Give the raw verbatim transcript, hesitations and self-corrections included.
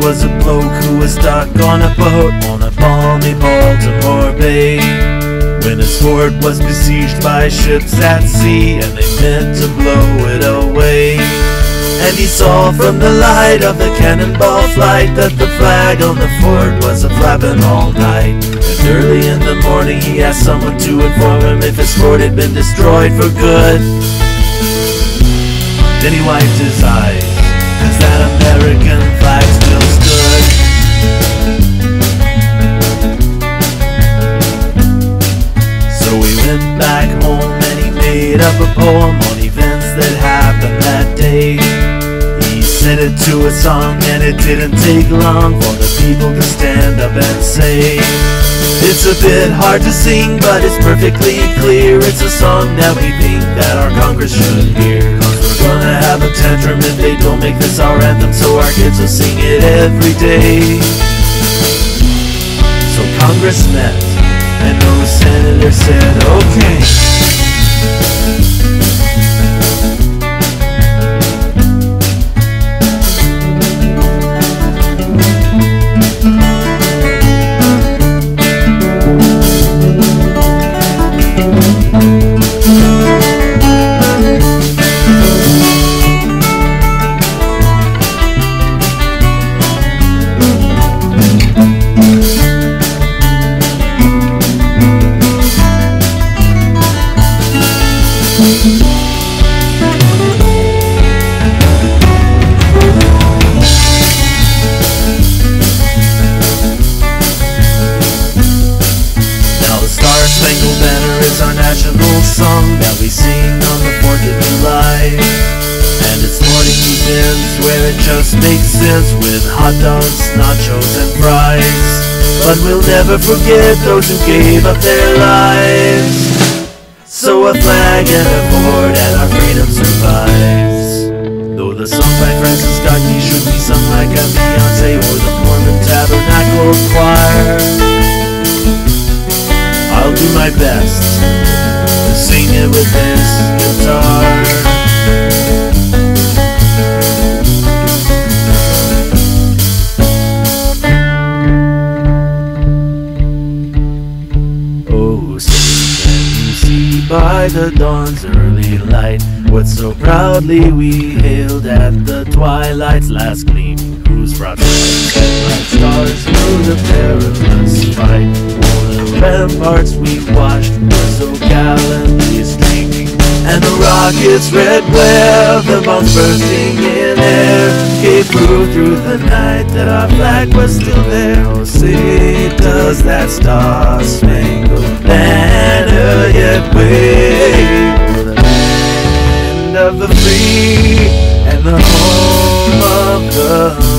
was a bloke who was stuck on a boat on a balmy Baltimore bay, when his fort was besieged by ships at sea, and they meant to blow it away. And he saw from the light of the cannonball flight that the flag on the fort was a-flappin all night. And early in the morning he asked someone to inform him if his fort had been destroyed for good. Then he wiped his eyes, cause that American flag still stood. So he went back home and he made up a poem on events that happened that day. He set it to a song and it didn't take long for the people to stand up and say, it's a bit hard to sing, but it's perfectly clear. It's a song that we think that our Congress should hear. Cause we're gonna have a tantrum if they don't make this our anthem, so our kids will sing it every day. So Congress met, and no senator said, okay. Star-Spangled Banner is our national song that we sing on the fourth of July. And it's morning begins where it just makes sense, with hot dogs, nachos, and fries. But we'll never forget those who gave up their lives, so a flag and a fort and our freedom survives. Though the song by Francis Scott Key should be sung like a Beyonce or the Mormon Tabernacle Choir, I'll do my best to sing it with this guitar. Oh, say can you see by the dawn's early light what so proudly we hailed at the twilight's last gleam, whose broad flames and bright stars through the perilous fight. The ramparts we watched were so gallantly streaming, and the rocket's red glare, the bombs bursting in air, gave proof through the night that our flag was still there. Oh, say does that star-spangled banner yet wave for the land of the free and the home of the